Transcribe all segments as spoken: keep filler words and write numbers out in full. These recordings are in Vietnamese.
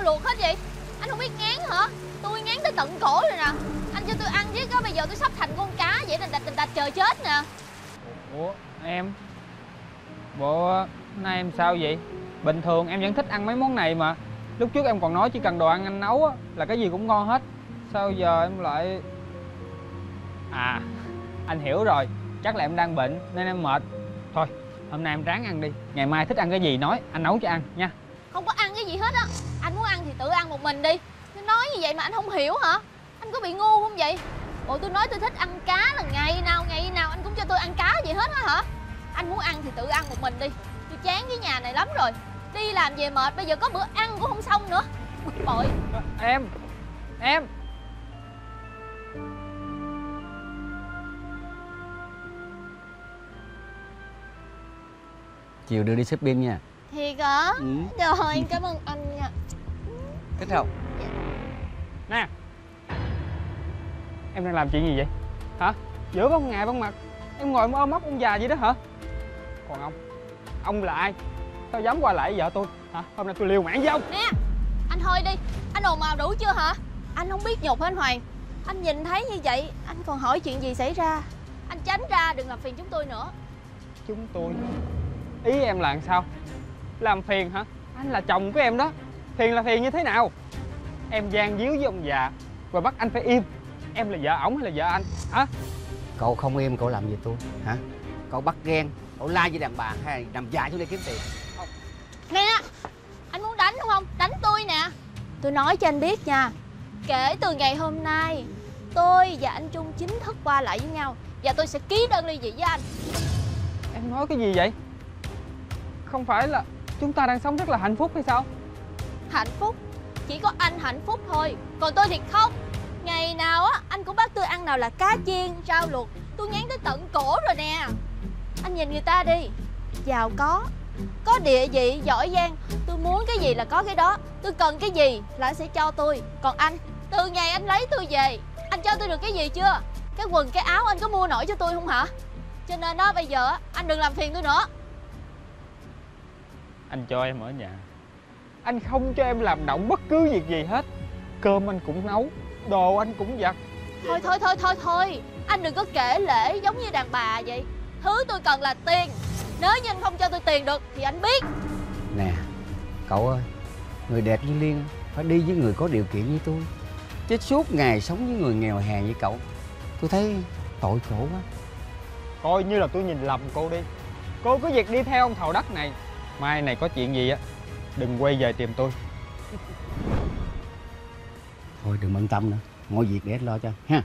luộc hết vậy? Anh không biết ngán hả? Tôi ngán tới tận cổ rồi nè. Anh cho tôi ăn chứ có, bây giờ tôi sắp thành con cá vậy, đành đạch đành đạch chờ chết nè. Ủa em, bộ nay em sao vậy? Bình thường em vẫn thích ăn mấy món này mà. Lúc trước em còn nói chỉ cần đồ ăn anh nấu á là cái gì cũng ngon hết. Sao giờ em lại... À, anh hiểu rồi. Chắc là em đang bệnh nên em mệt. Thôi, hôm nay em ráng ăn đi. Ngày mai thích ăn cái gì nói, anh nấu cho ăn nha. Không có ăn cái gì hết á. Anh muốn ăn thì tự ăn một mình đi. Tôi nói như vậy mà anh không hiểu hả? Anh có bị ngu không vậy? Bộ tôi nói tôi thích ăn cá là ngày nào ngày nào anh cũng cho tôi ăn cá vậy hết á hả? Anh muốn ăn thì tự ăn một mình đi. Tôi chán cái nhà này lắm rồi. Đi làm về mệt, bây giờ có bữa ăn cũng không xong nữa. Bực bội. Em Em Chiều đưa đi shopping nha. Thiệt hả? Ừ. Rồi, cảm ơn anh nha. Thích không? nè, em đang làm chuyện gì vậy? Hả? Giữa ban ngày ban mặt em ngồi ôm ấp ông già vậy đó hả? Còn ông, ông là ai? Sao dám qua lại vợ tôi hả? Hôm nay tôi liều mạng với ông. Nè, anh thôi đi. Anh ồn ào đủ chưa hả? Anh không biết nhục hả anh Hoàng? Anh nhìn thấy như vậy anh còn hỏi chuyện gì xảy ra? Anh tránh ra, đừng làm phiền chúng tôi nữa. Chúng tôi? Ý em là làm sao? Làm phiền hả? Anh là chồng của em đó. Phiền là phiền như thế nào? Em gian díu với ông già và bắt anh phải im. Em là vợ ổng hay là vợ anh hả? Cậu không im cậu làm gì tôi hả? Cậu bắt ghen, cậu la với đàn bà hay nằm dài xuống đây kiếm tiền? Không. Nè, anh muốn đánh đúng không? Đánh tôi nè. Tôi nói cho anh biết nha, kể từ ngày hôm nay tôi và anh Trung chính thức qua lại với nhau, và tôi sẽ ký đơn ly dị với anh. Em nói cái gì vậy? Không phải là chúng ta đang sống rất là hạnh phúc hay sao? Hạnh phúc? Chỉ có anh hạnh phúc thôi, còn tôi thì không. Ngày nào á anh cũng bắt tôi ăn nào là cá chiên, rau luộc. Tôi ngán tới tận cổ rồi nè. Anh nhìn người ta đi, giàu có, có địa vị, giỏi giang. Tôi muốn cái gì là có cái đó. Tôi cần cái gì là anh sẽ cho tôi. Còn anh, từ ngày anh lấy tôi về, anh cho tôi được cái gì chưa? Cái quần, cái áo anh có mua nổi cho tôi không hả? Cho nên đó, bây giờ anh đừng làm phiền tôi nữa. Anh cho em ở nhà, anh không cho em làm động bất cứ việc gì hết. Cơm anh cũng nấu, đồ anh cũng giặt. Thôi thôi thôi thôi thôi, anh đừng có kể lể giống như đàn bà vậy. Thứ tôi cần là tiền. Nếu như anh không cho tôi tiền được thì anh biết. Nè, cậu ơi, người đẹp như Liên phải đi với người có điều kiện như tôi, chứ suốt ngày sống với người nghèo hèn như cậu, tôi thấy tội khổ quá. Coi như là tôi nhìn lầm cô đi. Cô cứ việc đi theo ông thầu đất này. Mai này có chuyện gì á, đừng quay về tìm tôi. Thôi đừng bận tâm nữa, mọi việc để anh lo cho ha.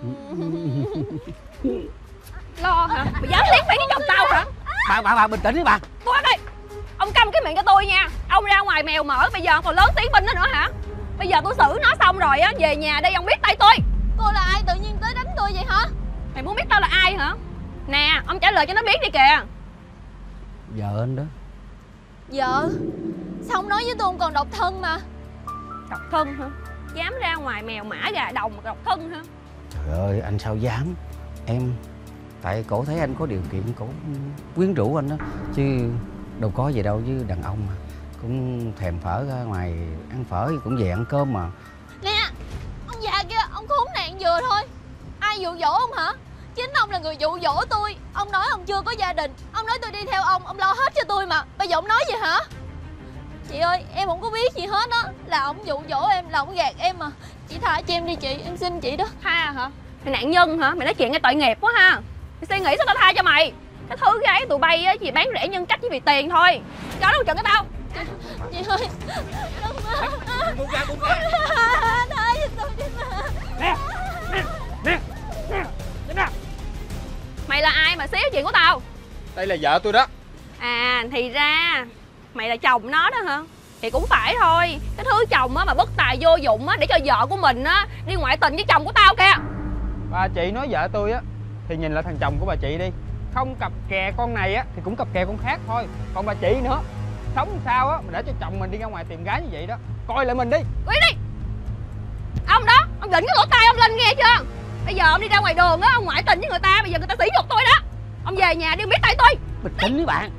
Lo hả? Mày dám liếc mấy cái chồng tao hả? Bà bà bà bình tĩnh đi bà. Tôi đây. Ông câm cái miệng cho tôi nha. Ông ra ngoài mèo mỡ, bây giờ ông còn lớn tiếng bên nó nữa hả? Bây giờ tôi xử nó xong rồi á, về nhà đây ông biết tay tôi. Cô là ai tự nhiên tới đánh tôi vậy hả? Mày muốn biết tao là ai hả? Nè, ông trả lời cho nó biết đi kìa. Vợ anh đó. Vợ? Sao ông nói với tôi ông còn độc thân mà? Độc thân hả? Dám ra ngoài mèo mã gà đồng mà độc thân hả? Trời ơi, anh sao dám. Em, tại cổ thấy anh có điều kiện, cổ quyến rũ anh đó. Chứ đâu có gì đâu, với đàn ông mà cũng thèm phở, ra ngoài ăn phở cũng về ăn cơm mà. Nè, ông già kia, ông khốn nạn vừa thôi. Ai dụ dỗ ông hả? Chính ông là người dụ dỗ tôi. Ông nói ông chưa có gia đình, ông nói tôi đi theo ông, ông lo hết cho tôi mà. Bây giờ ông nói gì hả? Chị ơi, em không có biết gì hết á. Là ông dụ dỗ em, là ông gạt em mà. Chị tha cho em đi chị, em xin chị đó. Tha hả? Mày nạn nhân hả? Mày nói chuyện nghe tội nghiệp quá ha. Mày suy nghĩ sao tao tha cho mày? Cái thứ gái tụi bay á chỉ bán rẻ nhân cách chỉ vì tiền thôi. Cho nó một trận cái tao. Chị ơi, đừng mà. Buông ra, buông ra. Tha cho tôi đi mà. Nè, nè, nè, nè, nè. Mày là ai mà xíu chuyện của tao? Đây là vợ tôi đó. À, thì ra mày là chồng nó đó hả? Thì cũng phải thôi. Cái thứ chồng á mà bất tài vô dụng á để cho vợ của mình á đi ngoại tình với chồng của tao kìa. Bà chị nói vợ tôi á thì nhìn lại thằng chồng của bà chị đi. Không cặp kè con này á thì cũng cặp kè con khác thôi. Còn bà chị nữa, sống sao á mà để cho chồng mình đi ra ngoài tìm gái như vậy đó. Coi lại mình đi. Quỷ đi. Ông đó, ông định cái lỗ tai ông lên nghe chưa? Bây giờ ông đi ra ngoài đường á, ông ngoại tình với người ta, bây giờ người ta sỉ nhục tôi đó. Ông về nhà đi, biết tay tôi. Bình tĩnh đi bạn.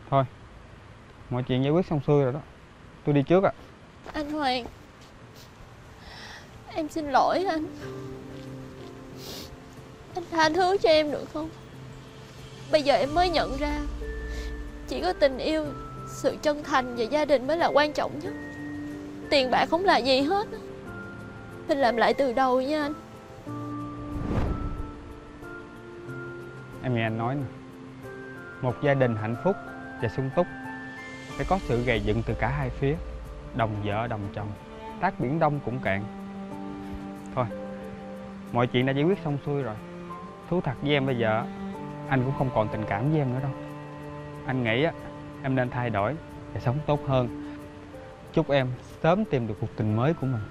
Thôi, mọi chuyện giải quyết xong xuôi rồi đó. Tôi đi trước ạ. À. Anh Hoàng, em xin lỗi anh. Anh tha thứ cho em được không? Bây giờ em mới nhận ra chỉ có tình yêu, sự chân thành và gia đình mới là quan trọng nhất. Tiền bạc không là gì hết. Mình làm lại từ đầu nha anh. Em nghe anh nói nè, một gia đình hạnh phúc và sung túc phải có sự gầy dựng từ cả hai phía. Đồng vợ đồng chồng, tát biển đông cũng cạn. Thôi, mọi chuyện đã giải quyết xong xuôi rồi. Thú thật với em, bây giờ anh cũng không còn tình cảm với em nữa đâu. Anh nghĩ á, em nên thay đổi và sống tốt hơn. Chúc em sớm tìm được cuộc tình mới của mình.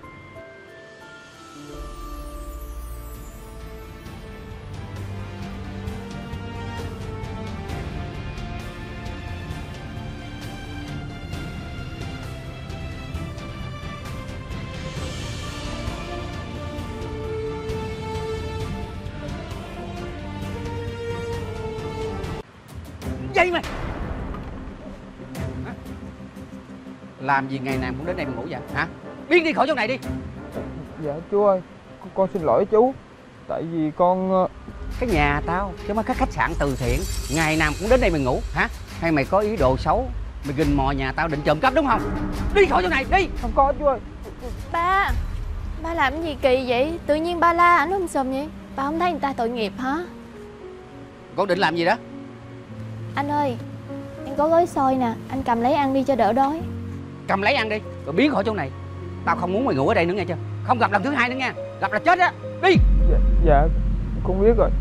Dậy mày! Hả? Làm gì ngày nào cũng đến đây mà ngủ vậy hả? Biến đi khỏi chỗ này đi. Dạ chú ơi, con, con xin lỗi chú. Tại vì con... Cái nhà tao chứ mà cái khách sạn từ thiện, ngày nào cũng đến đây mày ngủ hả? Hay mày có ý đồ xấu, mày gình mò nhà tao định trộm cắp đúng không? Đi khỏi chỗ này đi. Không có chú ơi. Ba, ba làm gì kỳ vậy? Tự nhiên ba la ảnh um sùm vậy? Ba không thấy người ta tội nghiệp hả? Con định làm gì đó? Anh ơi, em có gói xôi nè, anh cầm lấy ăn đi cho đỡ đói. Cầm lấy ăn đi, rồi biến khỏi chỗ này. Tao không muốn mày ngủ ở đây nữa nghe chưa? Không gặp lần thứ hai nữa nha. Gặp là chết á. Đi. Dạ, dạ con biết rồi.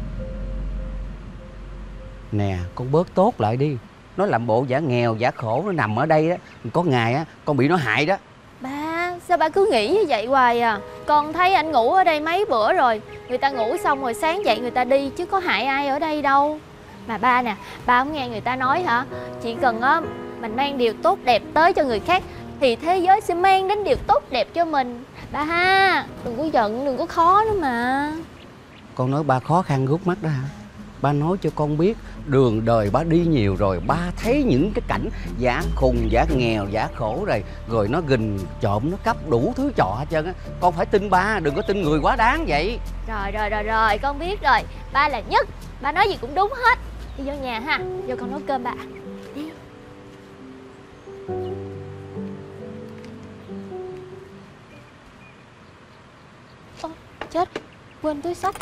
Nè, con bớt tốt lại đi. Nó làm bộ giả nghèo, giả khổ, nó nằm ở đây á. Có ngày á, con bị nó hại đó. Ba, sao ba cứ nghĩ như vậy hoài à? Con thấy anh ngủ ở đây mấy bữa rồi. Người ta ngủ xong rồi sáng dậy người ta đi, chứ có hại ai ở đây đâu. Mà ba nè, ba không nghe người ta nói hả? Chỉ cần á, mình mang điều tốt đẹp tới cho người khác thì thế giới sẽ mang đến điều tốt đẹp cho mình. Ba ha, đừng có giận, đừng có khó nữa mà. Con nói ba khó khăn gút mắt đó hả? Ba nói cho con biết đường đời ba đi nhiều rồi. Ba thấy những cái cảnh giả khùng, giả nghèo, giả khổ rồi. Rồi nó gình, trộm, nó cắp đủ thứ trò hết trơn á. Con phải tin ba, đừng có tin người quá đáng vậy. Rồi rồi rồi rồi, con biết rồi. Ba là nhất, ba nói gì cũng đúng hết. Đi vô nhà ha, vô con nấu cơm ba. Đi. Ô, chết, quên túi xách.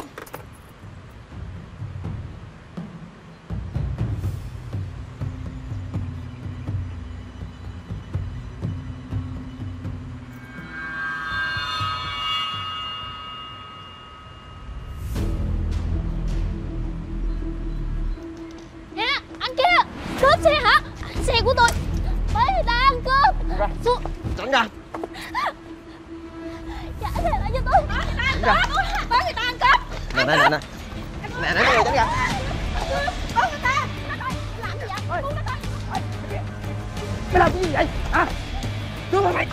Cướp xe hả? Xe của tôi. Mấy người ta ăn cướp. Xuống. Tránh ra. Trả xe lại cho tôi. Mấy người ta ăn cướp. Nè nè nè nè. Nè nè nè tránh ra. Mấy người ta. Làm gì vậy? Mày làm cái gì vậy? Hả? Cướp hả mày?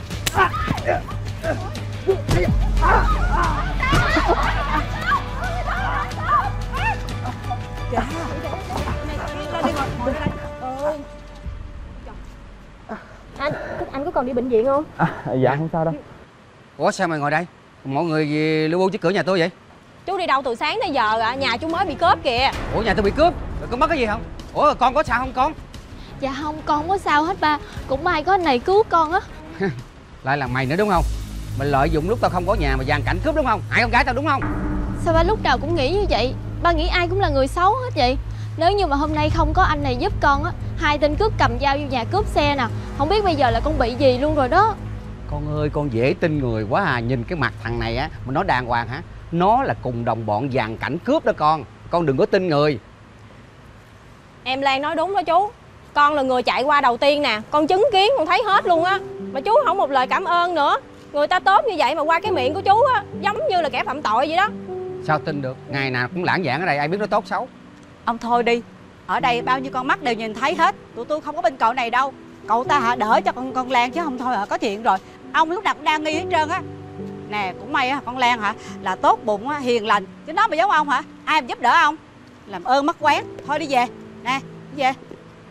Anh, anh có còn đi bệnh viện không? À, dạ không sao đâu. Ủa sao mày ngồi đây? Mọi người gì lưu bu trước cửa nhà tôi vậy? Chú đi đâu từ sáng tới giờ ạ? À? Nhà chú mới bị cướp kìa. Ủa nhà tôi bị cướp? Rồi có mất cái gì không? Ủa con có sao không con? Dạ không, con không có sao hết ba. Cũng may có anh này cứu con á. Lại là mày nữa đúng không? Mày lợi dụng lúc tao không có nhà mà dàn cảnh cướp đúng không? Hại con gái tao đúng không? Sao ba lúc nào cũng nghĩ như vậy? Ba nghĩ ai cũng là người xấu hết vậy? Nếu như mà hôm nay không có anh này giúp con á, hai tên cướp cầm dao vô nhà cướp xe nè, không biết bây giờ là con bị gì luôn rồi đó. Con ơi, con dễ tin người quá à. Nhìn cái mặt thằng này á mà nó đàng hoàng hả? Nó là cùng đồng bọn dàn cảnh cướp đó con. Con đừng có tin người. Em Lan nói đúng đó chú. Con là người chạy qua đầu tiên nè. Con chứng kiến, con thấy hết luôn á. Mà chú không một lời cảm ơn nữa. Người ta tốt như vậy mà qua cái miệng của chú á, giống như là kẻ phạm tội vậy đó. Sao tin được? Ngày nào cũng lãng vảng ở đây, ai biết nó tốt xấu. Ông thôi đi. Ở đây bao nhiêu con mắt đều nhìn thấy hết. Tụi tôi không có bên cậu này đâu. Cậu ta hả đỡ cho con con Lan chứ không thôi hả có chuyện rồi. Ông lúc nào cũng đang nghi hết trơn á. Nè cũng may á con Lan hả là tốt bụng á, hiền lành. Chứ nó mà giống ông hả ai mà giúp đỡ ông. Làm ơn mắc quén. Thôi đi về. Nè đi về.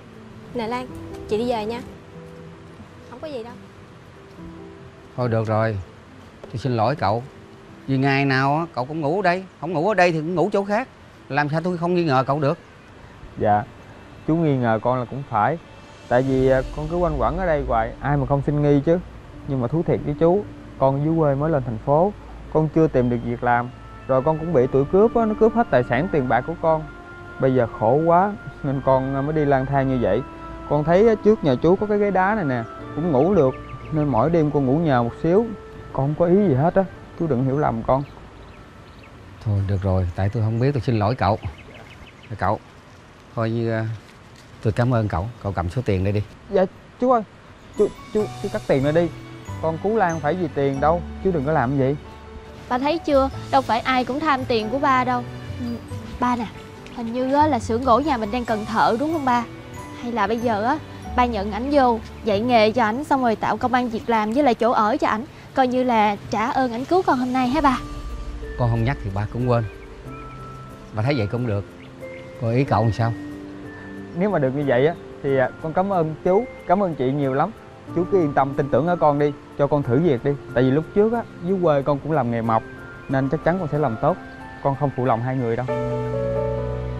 Nè Lan, chị đi về nha. Không có gì đâu. Thôi được rồi, tôi xin lỗi cậu. Vì ngày nào á cậu cũng ngủ ở đây, không ngủ ở đây thì cũng ngủ chỗ khác. Làm sao tôi không nghi ngờ cậu được? Dạ, chú nghi ngờ con là cũng phải. Tại vì con cứ quanh quẩn ở đây hoài, ai mà không sinh nghi chứ. Nhưng mà thú thiệt với chú, con dưới quê mới lên thành phố, con chưa tìm được việc làm. Rồi con cũng bị tụi cướp á, nó cướp hết tài sản tiền bạc của con. Bây giờ khổ quá nên con mới đi lang thang như vậy. Con thấy trước nhà chú có cái ghế đá này nè, cũng ngủ được. Nên mỗi đêm con ngủ nhờ một xíu. Con không có ý gì hết á, chú đừng hiểu lầm con. Thôi được rồi, tại tôi không biết, tôi xin lỗi cậu. Cậu, thôi như tôi cảm ơn cậu, cậu cầm số tiền đây đi. Dạ chú ơi, chú, chú, chú cắt tiền ra đi. Con cứu Lan phải vì tiền đâu, chú đừng có làm gì. Ba thấy chưa, đâu phải ai cũng tham tiền của ba đâu. Ừ, ba nè, hình như á, là xưởng gỗ nhà mình đang cần thợ đúng không ba? Hay là bây giờ á, ba nhận ảnh vô, dạy nghề cho ảnh, xong rồi tạo công ăn việc làm với lại chỗ ở cho ảnh, coi như là trả ơn ảnh cứu con hôm nay hả ba? Con không nhắc thì ba cũng quên. Ba thấy vậy cũng được. Còn ý cậu làm sao? Nếu mà được như vậy á thì con cảm ơn chú, cảm ơn chị nhiều lắm. Chú cứ yên tâm tin tưởng ở con đi, cho con thử việc đi. Tại vì lúc trước á, dưới quê con cũng làm nghề mộc, nên chắc chắn con sẽ làm tốt. Con không phụ lòng hai người đâu.